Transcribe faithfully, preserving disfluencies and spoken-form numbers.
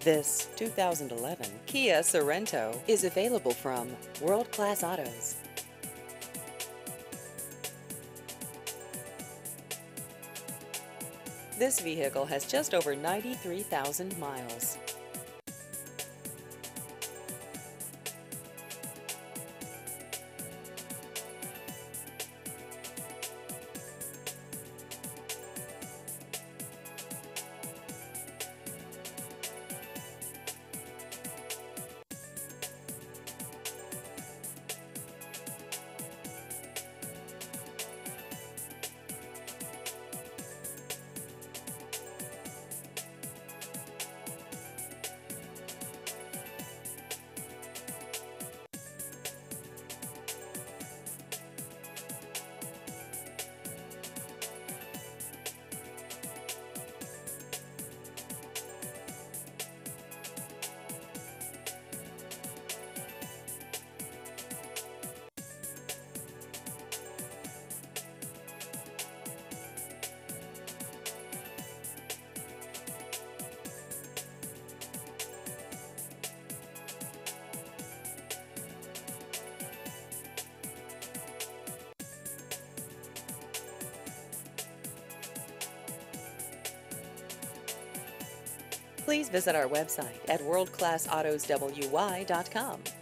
This two thousand eleven Kia Sorento is available from World Class Autos. This vehicle has just over ninety-three thousand miles. Please visit our website at world class autos w y dot com.